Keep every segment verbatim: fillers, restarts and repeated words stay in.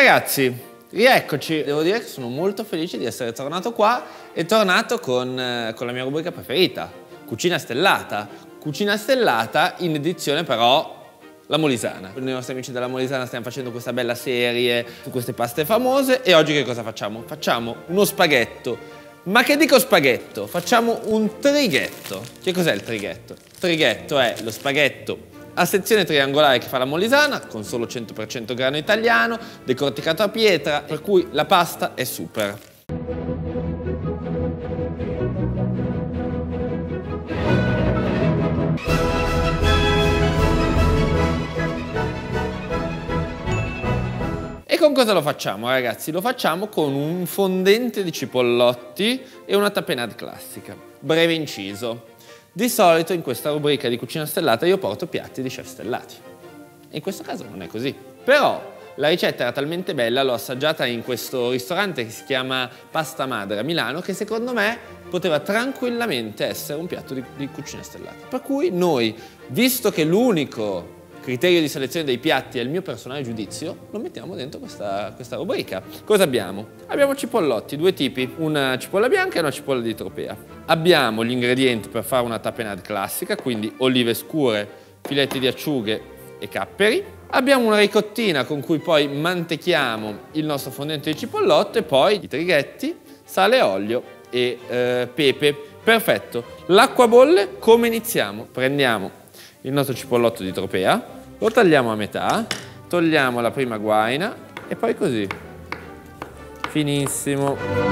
ragazzi, rieccoci. Devo dire che sono molto felice di essere tornato qua e tornato con, eh, con la mia rubrica preferita, Cucina Stellata. Cucina Stellata in edizione però la Molisana. Con i nostri amici della Molisana stiamo facendo questa bella serie su queste paste famose e oggi che cosa facciamo? Facciamo uno spaghetto. Ma che dico spaghetto? Facciamo un trighetto. Che cos'è il trighetto? Il trighetto è lo spaghetto a sezione triangolare che fa la Molisana, con solo cento per cento grano italiano, decorticato a pietra, per cui la pasta è super. E con cosa lo facciamo, ragazzi? Lo facciamo con un fondente di cipollotti e una tapenade classica, breve inciso. Di solito in questa rubrica di Cucina Stellata io porto piatti di chef stellati. In questo caso non è così. Però la ricetta era talmente bella, l'ho assaggiata in questo ristorante che si chiama Pasta Madre a Milano, che secondo me poteva tranquillamente essere un piatto di, di Cucina Stellata. Per cui noi, visto che l'unico criterio di selezione dei piatti è il mio personale giudizio, lo mettiamo dentro questa, questa rubrica. Cosa abbiamo? Abbiamo cipollotti, due tipi, una cipolla bianca e una cipolla di tropea. Abbiamo gli ingredienti per fare una tapenade classica, quindi olive scure, filetti di acciughe e capperi. Abbiamo una ricottina con cui poi mantechiamo il nostro fondente di cipollotto e poi i trighetti, sale, olio e eh, pepe. Perfetto. L'acqua bolle, come iniziamo? Prendiamo il nostro cipollotto di tropea, lo tagliamo a metà, togliamo la prima guaina e poi così, finissimo.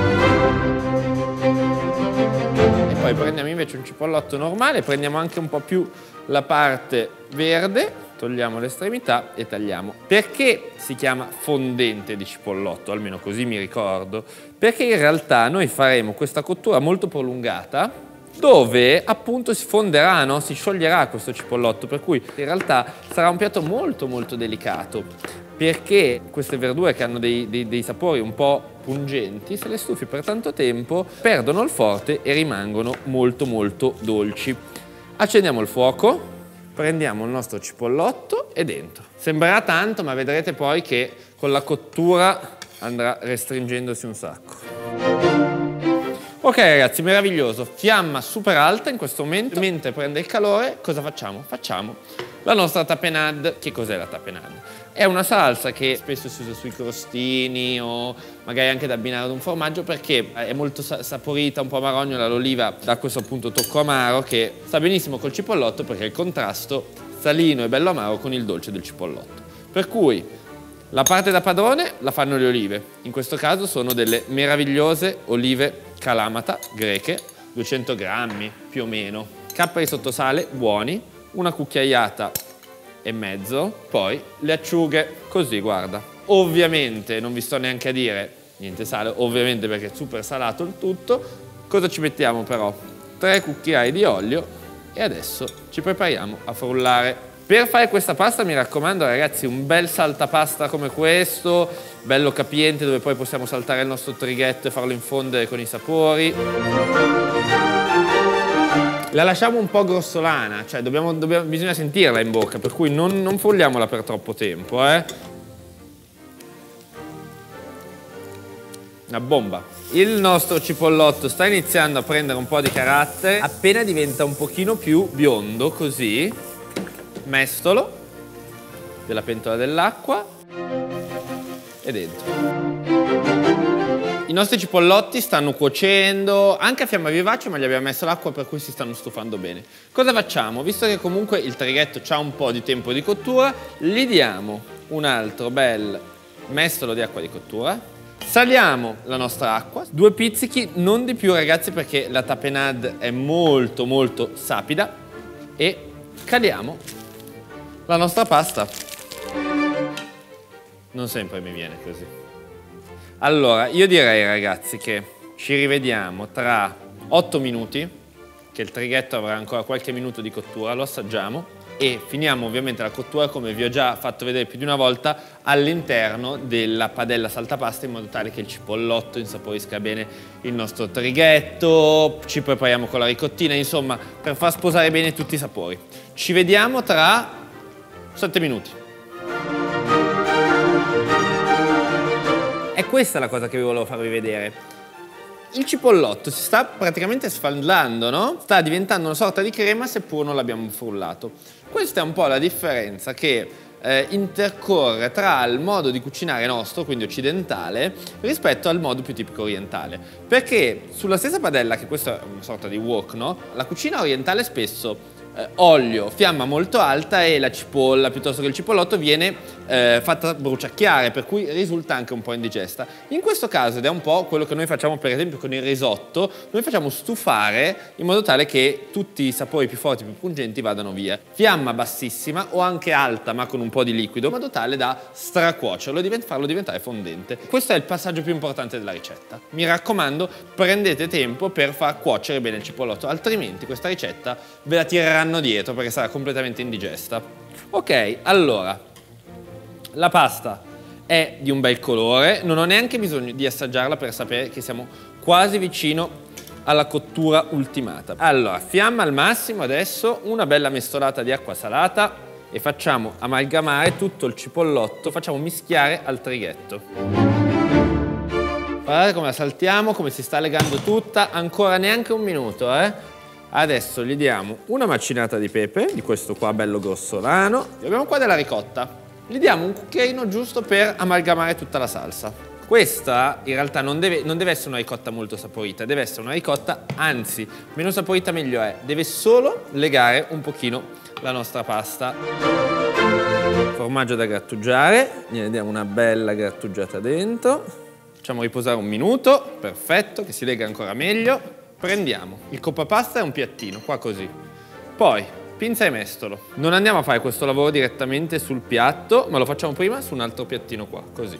E poi prendiamo invece un cipollotto normale, prendiamo anche un po' più la parte verde, togliamo l'estremità e tagliamo. Perché si chiama fondente di cipollotto? Almeno così mi ricordo. Perché in realtà noi faremo questa cottura molto prolungata, dove appunto si fonderà, no? Si scioglierà questo cipollotto, per cui in realtà sarà un piatto molto molto delicato, perché queste verdure che hanno dei, dei, dei sapori un po' pungenti, se le stufi per tanto tempo perdono il forte e rimangono molto molto dolci. Accendiamo il fuoco, prendiamo il nostro cipollotto e dentro. Sembrerà tanto, ma vedrete poi che con la cottura andrà restringendosi un sacco. Ok ragazzi, meraviglioso, fiamma super alta in questo momento, mentre prende il calore cosa facciamo? Facciamo la nostra tapenade. Che cos'è la tapenade? È una salsa che spesso si usa sui crostini o magari anche da abbinare ad un formaggio perché è molto saporita, un po' marognola, l'oliva dà questo appunto tocco amaro che sta benissimo col cipollotto perché è il contrasto salino e bello amaro con il dolce del cipollotto. Per cui la parte da padrone la fanno le olive, in questo caso sono delle meravigliose olive Kalamata greche, duecento grammi più o meno, capperi sotto sale buoni, una cucchiaiata e mezzo, poi le acciughe così, guarda. Ovviamente non vi sto neanche a dire niente sale, ovviamente perché è super salato il tutto. Cosa ci mettiamo però? tre cucchiai di olio e adesso ci prepariamo a frullare. Per fare questa pasta mi raccomando ragazzi un bel saltapasta come questo, bello capiente dove poi possiamo saltare il nostro trighetto e farlo infondere con i sapori. La lasciamo un po' grossolana, cioè dobbiamo, dobbiamo, bisogna sentirla in bocca, per cui non, non frulliamola per troppo tempo. Eh. Una bomba. Il nostro cipollotto sta iniziando a prendere un po' di carattere, appena diventa un pochino più biondo così, mestolo della pentola dell'acqua e dentro. I nostri cipollotti stanno cuocendo anche a fiamma vivace, ma gli abbiamo messo l'acqua per cui si stanno stufando bene. Cosa facciamo? Visto che comunque il trighetto ha un po' di tempo di cottura, gli diamo un altro bel mestolo di acqua di cottura, saliamo la nostra acqua, due pizzichi, non di più ragazzi perché la tapenade è molto molto sapida, e caliamo la nostra pasta. Non sempre mi viene così. Allora, io direi ragazzi che ci rivediamo tra otto minuti, che il trighetto avrà ancora qualche minuto di cottura, lo assaggiamo e finiamo ovviamente la cottura, come vi ho già fatto vedere più di una volta, all'interno della padella saltapasta in modo tale che il cipollotto insaporisca bene il nostro trighetto, ci prepariamo con la ricottina, insomma per far sposare bene tutti i sapori. Ci vediamo tra sette minuti. è questa la cosa che vi volevo farvi vedere. Il cipollotto si sta praticamente sfaldando, no? Sta diventando una sorta di crema seppur non l'abbiamo frullato. Questa è un po' la differenza che eh, intercorre tra il modo di cucinare nostro, quindi occidentale, rispetto al modo più tipico orientale. Perché sulla stessa padella, che questa è una sorta di wok, no? La cucina orientale spesso eh, olio, fiamma molto alta e la cipolla piuttosto che il cipollotto viene eh, fatta bruciacchiare, per cui risulta anche un po' indigesta. In questo caso, ed è un po' quello che noi facciamo per esempio con il risotto, noi facciamo stufare in modo tale che tutti i sapori più forti, più pungenti vadano via. Fiamma bassissima o anche alta ma con un po' di liquido, in modo tale da stracuocerlo e farlo diventare fondente. Questo è il passaggio più importante della ricetta. Mi raccomando, prendete tempo per far cuocere bene il cipollotto, altrimenti questa ricetta ve la tireranno dietro perché sarà completamente indigesta. Ok, allora, la pasta è di un bel colore, non ho neanche bisogno di assaggiarla per sapere che siamo quasi vicino alla cottura ultimata. Allora, fiamma al massimo adesso, una bella mescolata di acqua salata e facciamo amalgamare tutto il cipollotto, facciamo mischiare al trighetto. Guardate come la saltiamo, come si sta legando tutta, ancora neanche un minuto, eh? Adesso gli diamo una macinata di pepe, di questo qua bello grossolano, e abbiamo qua della ricotta. Gli diamo un cucchiaino giusto per amalgamare tutta la salsa. Questa in realtà non deve, non deve essere una ricotta molto saporita, deve essere una ricotta, anzi, meno saporita meglio è, deve solo legare un pochino la nostra pasta. Formaggio da grattugiare, gliene diamo una bella grattugiata dentro, facciamo riposare un minuto, perfetto, che si lega ancora meglio. Prendiamo il coppapasta e un piattino, qua così. Poi, pinza e mestolo. Non andiamo a fare questo lavoro direttamente sul piatto, ma lo facciamo prima su un altro piattino qua, così.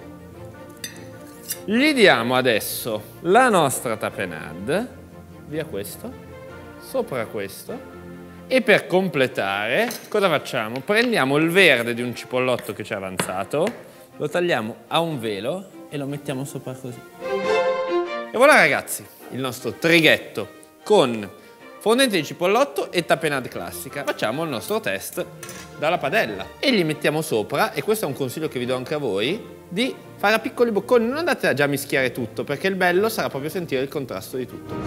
Gli diamo adesso la nostra tapenade, via questo, sopra questo, e per completare, cosa facciamo? Prendiamo il verde di un cipollotto che ci è avanzato, lo tagliamo a un velo e lo mettiamo sopra così. E voilà ragazzi! Il nostro trighetto con fondente di cipollotto e tapenade classica. Facciamo il nostro test dalla padella e gli mettiamo sopra, e questo è un consiglio che vi do anche a voi, di fare a piccoli bocconi, non andate a già mischiare tutto, perché il bello sarà proprio sentire il contrasto di tutto.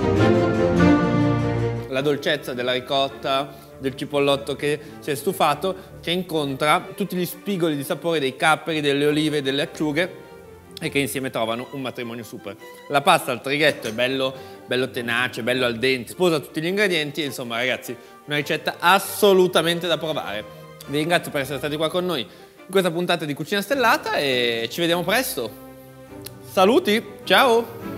La dolcezza della ricotta, del cipollotto che si è stufato, che incontra tutti gli spigoli di sapore dei capperi, delle olive, delle acciughe, e che insieme trovano un matrimonio super. La pasta al trighetto è bello, bello tenace, bello al dente, sposa tutti gli ingredienti, insomma ragazzi, una ricetta assolutamente da provare. Vi ringrazio per essere stati qua con noi in questa puntata di Cucina Stellata e ci vediamo presto. Saluti, ciao!